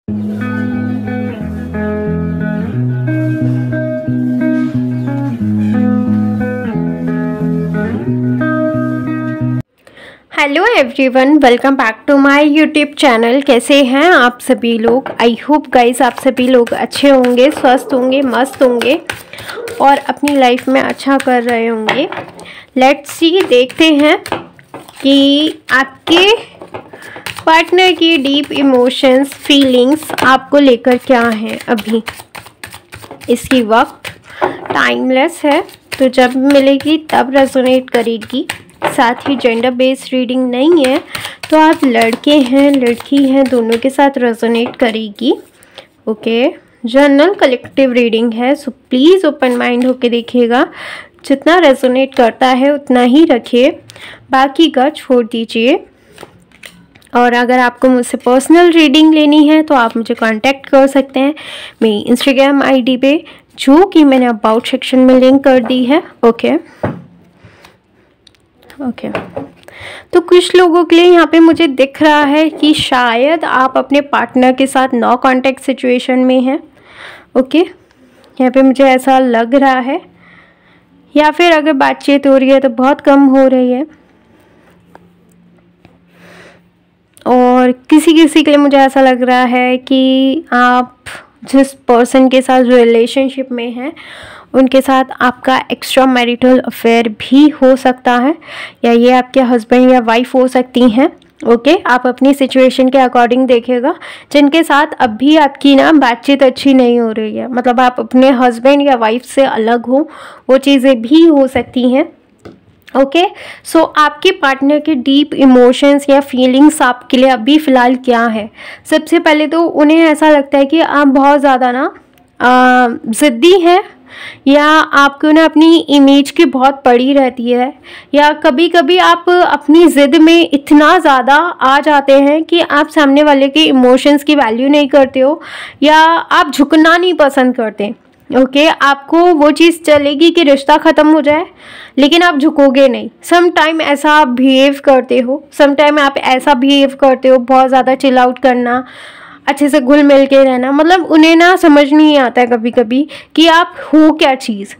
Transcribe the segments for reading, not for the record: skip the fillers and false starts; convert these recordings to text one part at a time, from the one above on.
Hello everyone, welcome back to my YouTube channel. कैसे हैं आप सभी लोग? आई होप गाइस आप सभी लोग अच्छे होंगे, स्वस्थ होंगे, मस्त होंगे और अपनी लाइफ में अच्छा कर रहे होंगे। लेट्स सी, देखते हैं कि आपके पार्टनर की डीप इमोशंस, फीलिंग्स आपको लेकर क्या हैं। अभी इसकी वक्त टाइमलेस है, तो जब मिलेगी तब रेजोनेट करेगी। साथ ही जेंडर बेस्ड रीडिंग नहीं है, तो आप लड़के हैं लड़की हैं दोनों के साथ रेजोनेट करेगी। ओके, जनरल कलेक्टिव रीडिंग है, सो प्लीज़ ओपन माइंड होके देखिएगा। जितना रेजोनेट करता है उतना ही रखिए, बाकी का छोड़ दीजिए। और अगर आपको मुझसे पर्सनल रीडिंग लेनी है तो आप मुझे कांटेक्ट कर सकते हैं मेरी इंस्टाग्राम आईडी पे, जो कि मैंने अबाउट सेक्शन में लिंक कर दी है। ओके, तो कुछ लोगों के लिए यहाँ पे मुझे दिख रहा है कि शायद आप अपने पार्टनर के साथ नो कांटेक्ट सिचुएशन में हैं। ओके, यहाँ पे मुझे ऐसा लग रहा है, या फिर अगर बातचीत हो रही है तो बहुत कम हो रही है। और किसी किसी के लिए मुझे ऐसा लग रहा है कि आप जिस पर्सन के साथ रिलेशनशिप में हैं उनके साथ आपका एक्स्ट्रा मैरिटल अफेयर भी हो सकता है, या ये आपके हस्बैंड या वाइफ हो सकती हैं। ओके, आप अपनी सिचुएशन के अकॉर्डिंग देखिएगा। जिनके साथ अब भी आपकी ना बातचीत अच्छी नहीं हो रही है, मतलब आप अपने हस्बैंड या वाइफ से अलग हो, वो चीज़ें भी हो सकती हैं। ओके, सो आपके पार्टनर के डीप इमोशंस या फीलिंग्स आपके लिए अभी फ़िलहाल क्या है? सबसे पहले तो उन्हें ऐसा लगता है कि आप बहुत ज़्यादा ना ज़िद्दी हैं, या आपको ना अपनी इमेज की बहुत पड़ी रहती है, या कभी कभी आप अपनी ज़िद में इतना ज़्यादा आ जाते हैं कि आप सामने वाले के इमोशंस की वैल्यू नहीं करते हो, या आप झुकना नहीं पसंद करते। ओके, आपको वो चीज़ चलेगी कि रिश्ता ख़त्म हो जाए, लेकिन आप झुकोगे नहीं। सम टाइम ऐसा आप बिहेव करते हो, सम टाइम आप ऐसा बिहेव करते हो, बहुत ज़्यादा चिल आउट करना, अच्छे से घुल मिल के रहना, मतलब उन्हें ना समझ नहीं आता है कभी कभी कि आप हो क्या चीज़।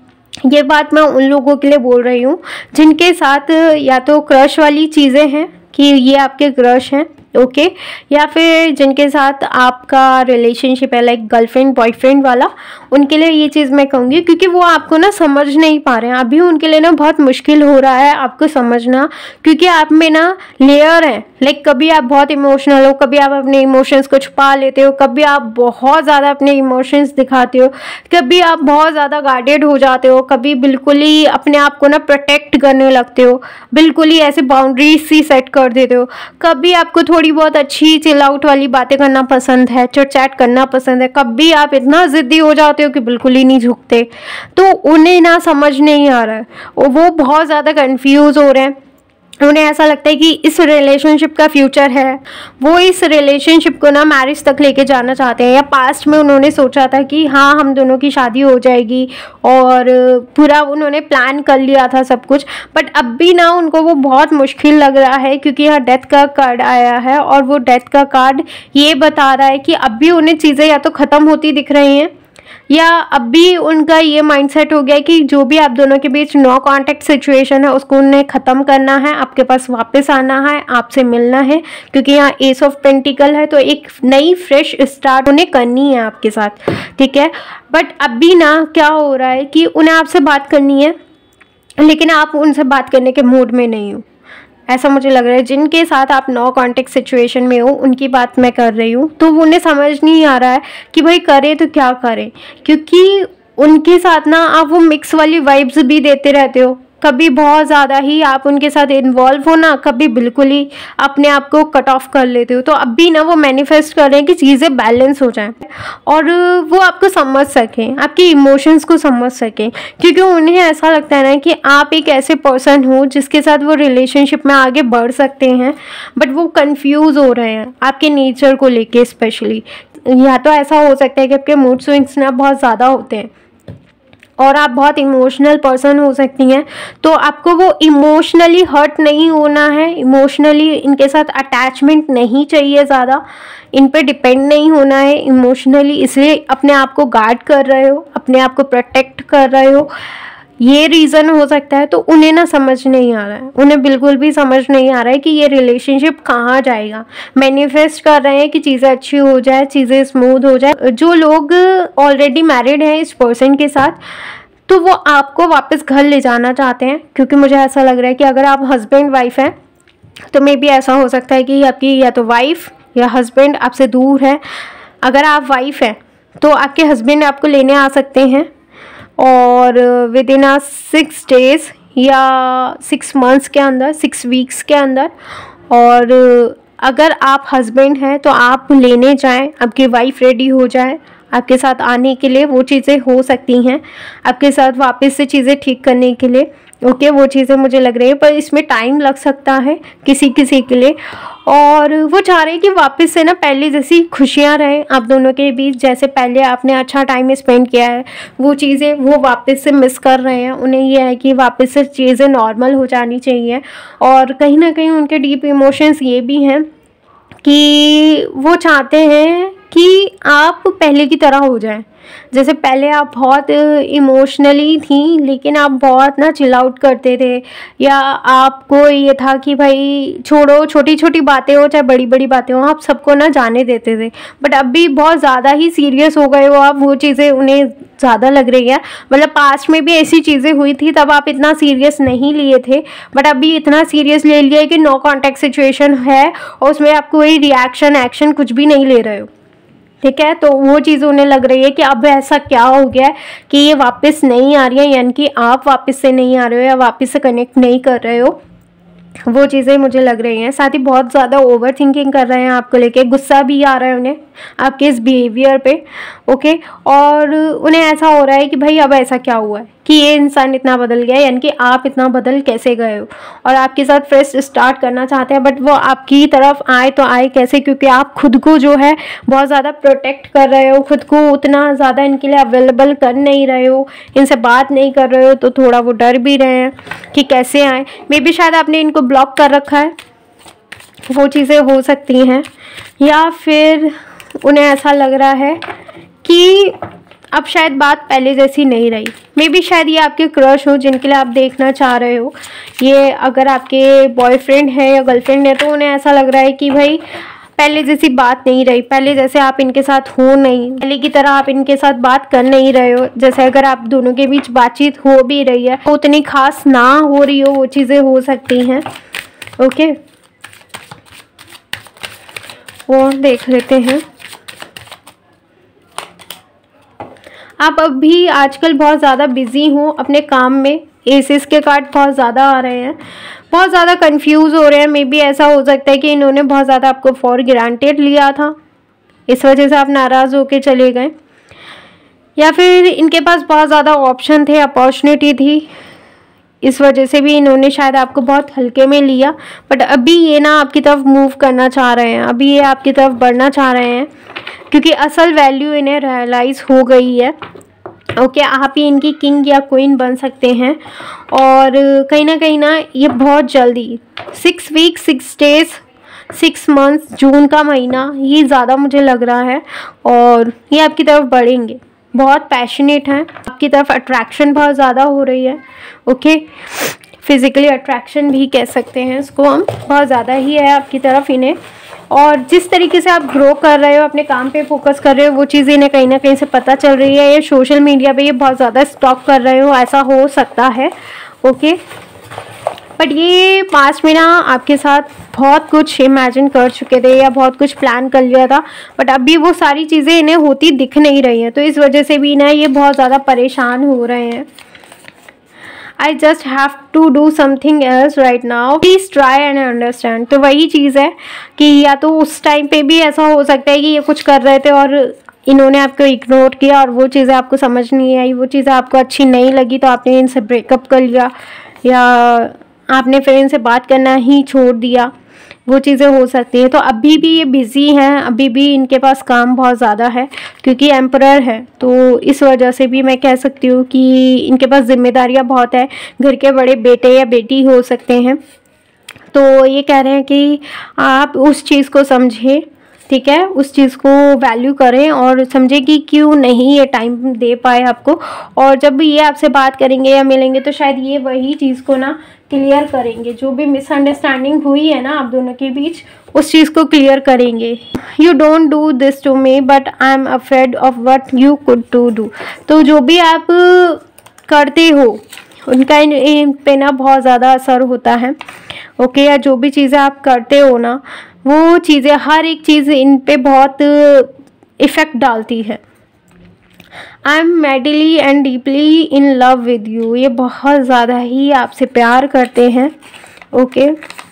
ये बात मैं उन लोगों के लिए बोल रही हूँ जिनके साथ या तो क्रश वाली चीज़ें हैं कि ये आपके क्रश हैं। ओके, या फिर जिनके साथ आपका रिलेशनशिप है लाइक गर्लफ्रेंड बॉयफ्रेंड वाला, उनके लिए ये चीज़ मैं कहूँगी, क्योंकि वो आपको ना समझ नहीं पा रहे हैं अभी। उनके लिए ना बहुत मुश्किल हो रहा है आपको समझना, क्योंकि आप में ना लेयर हैं। लाइक कभी आप बहुत इमोशनल हो, कभी आप अपने इमोशंस को छुपा लेते हो, कभी आप बहुत ज़्यादा अपने इमोशंस दिखाते हो, कभी आप बहुत ज़्यादा गार्डेड हो जाते हो, कभी बिल्कुल ही अपने आप को ना प्रोटेक्ट करने लगते हो, बिल्कुल ही ऐसे बाउंड्रीज सी सेट कर देते हो। कभी आपको थोड़ी बहुत अच्छी चिल आउट वाली बातें करना पसंद है, चिट चैट करना पसंद है, कभी आप इतना ज़िद्दी हो जाते हो कि बिल्कुल ही नहीं झुकते। तो उन्हें ना समझ नहीं आ रहा है, वो बहुत ज़्यादा कंफ्यूज हो रहे हैं। उन्हें ऐसा लगता है कि इस रिलेशनशिप का फ्यूचर है, वो इस रिलेशनशिप को ना मैरिज तक लेके जाना चाहते हैं, या पास्ट में उन्होंने सोचा था कि हाँ हम दोनों की शादी हो जाएगी और पूरा उन्होंने प्लान कर लिया था सब कुछ। बट अब भी ना उनको वो बहुत मुश्किल लग रहा है, क्योंकि यहाँ डेथ का कार्ड आया है और वो डेथ का कार्ड ये बता रहा है कि अब भी उन्हें चीज़ें या तो ख़त्म होती दिख रही हैं, या अब भी उनका ये माइंडसेट हो गया कि जो भी आप दोनों के बीच नो कांटेक्ट सिचुएशन है उसको उन्हें ख़त्म करना है, आपके पास वापस आना है, आपसे मिलना है, क्योंकि यहाँ एस ऑफ पेंटिकल है, तो एक नई फ्रेश स्टार्ट उन्हें करनी है आपके साथ। ठीक है, बट अब भी ना क्या हो रहा है कि उन्हें आपसे बात करनी है, लेकिन आप उनसे बात करने के मूड में नहीं हो, ऐसा मुझे लग रहा है। जिनके साथ आप नो कांटेक्ट सिचुएशन में हो उनकी बात मैं कर रही हूँ, तो उन्हें समझ नहीं आ रहा है कि भाई करें तो क्या करें, क्योंकि उनके साथ ना आप वो मिक्स वाली वाइब्स भी देते रहते हो। कभी बहुत ज़्यादा ही आप उनके साथ इन्वॉल्व हो ना, कभी बिल्कुल ही अपने आप को कट ऑफ कर लेते हो। तो अब भी ना वो मैनिफेस्ट कर रहे हैं कि चीज़ें बैलेंस हो जाएं और वो आपको समझ सकें, आपके इमोशंस को समझ सकें, क्योंकि उन्हें ऐसा लगता है ना कि आप एक ऐसे पर्सन हो जिसके साथ वो रिलेशनशिप में आगे बढ़ सकते हैं, बट वो कंफ्यूज हो रहे हैं आपके नेचर को लेके स्पेशली। या तो ऐसा हो सकता है कि आपके मूड स्विंग्स ना बहुत ज़्यादा होते हैं, और आप बहुत इमोशनल पर्सन हो सकती हैं, तो आपको वो इमोशनली हर्ट नहीं होना है, इमोशनली इनके साथ अटैचमेंट नहीं चाहिए, ज़्यादा इन पे डिपेंड नहीं होना है इमोशनली, इसलिए अपने आप को गार्ड कर रहे हो, अपने आप को प्रोटेक्ट कर रहे हो, ये रीज़न हो सकता है। तो उन्हें ना समझ नहीं आ रहा है, उन्हें बिल्कुल भी समझ नहीं आ रहा है कि ये रिलेशनशिप कहाँ जाएगा। मैनिफेस्ट कर रहे हैं कि चीज़ें अच्छी हो जाए, चीज़ें स्मूथ हो जाए। जो लोग ऑलरेडी मैरिड हैं इस पर्सन के साथ, तो वो आपको वापस घर ले जाना चाहते हैं, क्योंकि मुझे ऐसा लग रहा है कि अगर आप हस्बैंड वाइफ हैं तो मे बी ऐसा हो सकता है कि आपकी या तो वाइफ या हस्बैंड आपसे दूर है। अगर आप वाइफ हैं तो आपके हस्बैंड आपको लेने आ सकते हैं, और विद इन 6 days या 6 months के अंदर, 6 weeks के अंदर। और अगर आप हस्बैंड हैं तो आप लेने जाएं, आपकी वाइफ रेडी हो जाए आपके साथ आने के लिए, वो चीज़ें हो सकती हैं आपके साथ वापस से चीज़ें ठीक करने के लिए। ओके, वो चीज़ें मुझे लग रही है, पर इसमें टाइम लग सकता है किसी किसी के लिए। और वो चाह रहे हैं कि वापस से ना पहले जैसी खुशियाँ रहें आप दोनों के बीच, जैसे पहले आपने अच्छा टाइम स्पेंड किया है, वो चीज़ें वो वापस से मिस कर रहे हैं। उन्हें ये है कि वापस से चीज़ें नॉर्मल हो जानी चाहिए। और कहीं ना कहीं उनके डीप इमोशंस ये भी हैं कि वो चाहते हैं कि आप पहले की तरह हो जाएं। जैसे पहले आप बहुत इमोशनली थी, लेकिन आप बहुत ना चिल आउट करते थे, या आपको ये था कि भाई छोड़ो, छोटी छोटी बातें हो चाहे बड़ी बड़ी बातें हो, आप सबको ना जाने देते थे। बट अभी बहुत ज़्यादा ही सीरियस हो गए हो आप, वो चीज़ें उन्हें ज़्यादा लग रही है। मतलब पास्ट में भी ऐसी चीज़ें हुई थी, तब आप इतना सीरियस नहीं लिए थे, बट अभी इतना सीरियस ले लिया है कि नो कॉन्टैक्ट सिचुएशन है और उसमें आप कोई रिएक्शन एक्शन कुछ भी नहीं ले रहे हो। ठीक है, तो वो चीज़ उन्हें लग रही है कि अब ऐसा क्या हो गया है कि ये वापस नहीं आ रही है, यानी कि आप वापस से नहीं आ रहे हो या वापस से कनेक्ट नहीं कर रहे हो। वो चीज़ें मुझे लग रही हैं। साथ ही बहुत ज़्यादा ओवर थिंकिंग कर रहे हैं आपको लेके, गुस्सा भी आ रहा है उन्हें आपके इस बिहेवियर पे। ओके, और उन्हें ऐसा हो रहा है कि भाई अब ऐसा क्या हुआ है कि ये इंसान इतना बदल गया, यानी कि आप इतना बदल कैसे गए हो, और आपके साथ फ्रेश स्टार्ट करना चाहते हैं, बट वो आपकी तरफ आए तो आए कैसे, क्योंकि आप खुद को जो है बहुत ज़्यादा प्रोटेक्ट कर रहे हो, खुद को उतना ज़्यादा इनके लिए अवेलेबल कर नहीं रहे हो, इनसे बात नहीं कर रहे हो, तो थोड़ा वो डर भी रहे हैं कि कैसे आए। मे बी शायद आपने इनको ब्लॉक कर रखा है, वो चीज़ें हो सकती हैं। या फिर उन्हें ऐसा लग रहा है कि अब शायद बात पहले जैसी नहीं रही। मे बी शायद ये आपके क्रश हो जिनके लिए आप देखना चाह रहे हो। ये अगर आपके बॉयफ्रेंड है या गर्लफ्रेंड है, तो उन्हें ऐसा लग रहा है कि भाई पहले जैसी बात नहीं रही, पहले जैसे आप इनके साथ हो नहीं, पहले की तरह आप इनके साथ बात कर नहीं रहे हो। जैसे अगर आप दोनों के बीच बातचीत हो भी रही है, तो उतनी खास ना हो रही हो, वो चीज़ें हो सकती हैं। ओके, वो देख लेते हैं। आप अभी आजकल बहुत ज़्यादा बिजी हो अपने काम में, एसेस के कार्ड बहुत ज़्यादा आ रहे हैं, बहुत ज़्यादा कंफ्यूज हो रहे हैं। मे बी ऐसा हो सकता है कि इन्होंने बहुत ज़्यादा आपको फॉर ग्रांटेड लिया था, इस वजह से आप नाराज़ होके चले गए, या फिर इनके पास बहुत ज़्यादा ऑप्शन थे, अपॉर्चुनिटी थी, इस वजह से भी इन्होंने शायद आपको बहुत हल्के में लिया। बट अभी ये ना आपकी तरफ मूव करना चाह रहे हैं, अभी ये आपकी तरफ बढ़ना चाह रहे हैं, क्योंकि असल वैल्यू इन्हें रियलाइज़ हो गई है। ओके, आप ही इनकी किंग या क्वीन बन सकते हैं। और कहीं ना ये बहुत जल्दी 6 weeks 6 days 6 months, जून का महीना, ये ज़्यादा मुझे लग रहा है, और ये आपकी तरफ बढ़ेंगे, बहुत पैशनेट हैं आपकी तरफ, अट्रैक्शन बहुत ज़्यादा हो रही है। ओके, फिज़िकली अट्रैक्शन भी कह सकते हैं इसको हम, बहुत ज़्यादा ही है आपकी तरफ इन्हें। और जिस तरीके से आप ग्रो कर रहे हो, अपने काम पे फोकस कर रहे हो, वो चीज़ इन्हें कहीं ना कहीं से पता चल रही है। ये सोशल मीडिया पे ये बहुत ज़्यादा स्टॉक कर रहे हो, ऐसा हो सकता है। ओके, बट ये पास्ट में ना आपके साथ बहुत कुछ इमेजिन कर चुके थे या बहुत कुछ प्लान कर लिया था, बट अभी वो सारी चीज़ें इन्हें होती दिख नहीं रही हैं, तो इस वजह से भी ना ये बहुत ज़्यादा परेशान हो रहे हैं। I just have to do something else right now. Please try and understand. तो वही चीज़ है कि या तो उस टाइम पे भी ऐसा हो सकता है कि ये कुछ कर रहे थे और इन्होंने आपको इग्नोर किया, और वो चीज़ें आपको समझ नहीं आई, वो चीज़ें आपको अच्छी नहीं लगी, तो आपने इनसे ब्रेकअप कर लिया, या आपने फिर इनसे बात करना ही छोड़ दिया। वो चीज़ें हो सकती है। तो अभी भी ये बिज़ी हैं, अभी भी इनके पास काम बहुत ज़्यादा है क्योंकि एम्परर है, तो इस वजह से भी मैं कह सकती हूँ कि इनके पास जिम्मेदारियाँ बहुत है, घर के बड़े बेटे या बेटी हो सकते हैं। तो ये कह रहे हैं कि आप उस चीज़ को समझें, ठीक है, उस चीज़ को वैल्यू करें और समझें कि क्यों नहीं ये टाइम दे पाए आपको। और जब भी ये आपसे बात करेंगे या मिलेंगे तो शायद ये वही चीज़ को ना क्लियर करेंगे, जो भी मिसअंडरस्टैंडिंग हुई है ना आप दोनों के बीच, उस चीज़ को क्लियर करेंगे। You don't do this to me but I am afraid of what you could to do. तो जो भी आप करते हो उनका इन पे ना बहुत ज़्यादा असर होता है, ओके। या जो भी चीज़ें आप करते हो ना, वो चीज़ें, हर एक चीज़ इन पे बहुत इफ़ेक्ट डालती है। I am madly and deeply in love with you, ये बहुत ज़्यादा ही आपसे प्यार करते हैं, okay.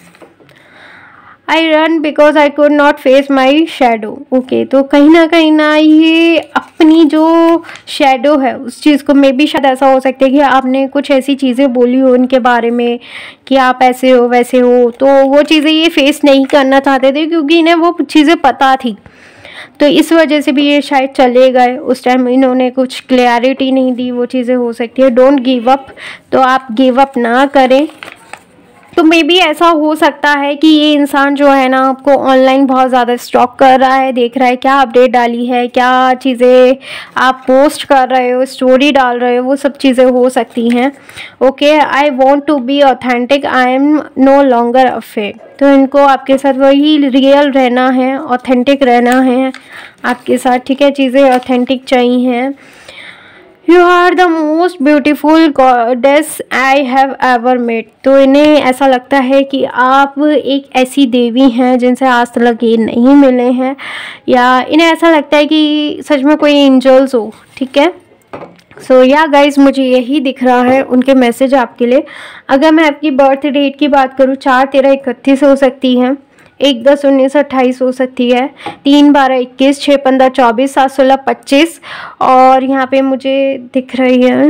I run because I could not face my shadow, okay. तो कहीं ना ये अपनी जो शेडो है उस चीज़ को, मे बी शायद ऐसा हो सकता है कि आपने कुछ ऐसी चीज़ें बोली हो उनके बारे में कि आप ऐसे हो वैसे हो, तो वो चीज़ें ये फेस नहीं करना चाहते थे क्योंकि इन्हें वो चीज़ें पता थी। तो इस वजह से भी ये शायद चले गए, उस टाइम इन्होंने कुछ क्लैरिटी नहीं दी, वो चीज़ें हो सकती है। डोंट गिव अप, तो आप गिव अप ना करें। तो मे बी ऐसा हो सकता है कि ये इंसान जो है ना आपको ऑनलाइन बहुत ज़्यादा स्टॉक कर रहा है, देख रहा है क्या अपडेट डाली है, क्या चीज़ें आप पोस्ट कर रहे हो, स्टोरी डाल रहे हो, वो सब चीज़ें हो सकती हैं, okay. I want to be authentic, I am no longer afraid. तो इनको आपके साथ वही रियल रहना है, ऑथेंटिक रहना है आपके साथ, ठीक है, चीज़ें ऑथेंटिक चाहिए। You are the most beautiful goddess I have ever met. तो इन्हें ऐसा लगता है कि आप एक ऐसी देवी हैं जिनसे आज तक ये नहीं मिले हैं, या इन्हें ऐसा लगता है कि सच में कोई एंजल्स हो, ठीक है। सो या गाइज, मुझे यही दिख रहा है उनके मैसेज आपके लिए। अगर मैं आपकी बर्थ डेट की बात करूँ, 4/13/31 हो सकती है, 1/10/1928 हो सकती है, 3/12/21, 6/15/24, 7/16/25, और यहाँ पे मुझे दिख रही है,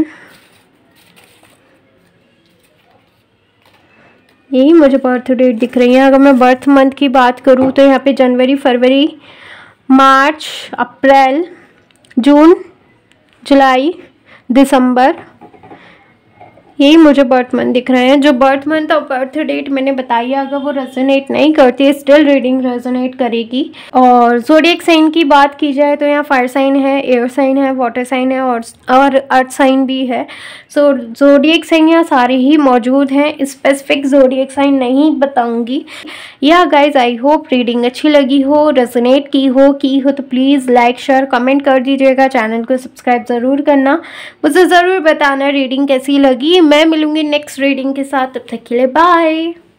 यही मुझे बर्थ डेट दिख रही है। अगर मैं बर्थ मंथ की बात करूँ तो यहाँ पे जनवरी, फरवरी, मार्च, अप्रैल, जून, जुलाई, दिसंबर, यही मुझे बर्थ मंथ दिख रहे हैं। जो बर्थ मंथ और बर्थ डेट मैंने बताई है, अगर वो रेजोनेट नहीं करती, स्टिल रीडिंग रेजोनेट करेगी। और ज़ोडिएक साइन की बात की जाए तो यहाँ फायर साइन है, एयर साइन है, वाटर साइन है और अर्थ साइन भी है। सो ज़ोडिएक साइन यहाँ सारे ही मौजूद हैं, स्पेसिफिक ज़ोडिएक साइन नहीं बताऊंगी। Yeah guys, I hope reading अच्छी लगी हो, रेजोनेट की हो तो प्लीज़ लाइक, शेयर, कमेंट कर दीजिएगा। चैनल को सब्सक्राइब ज़रूर करना, मुझे ज़रूर बताना रीडिंग कैसी लगी। मैं मिलूंगी नेक्स्ट रीडिंग के साथ, तब तक के लिए बाय।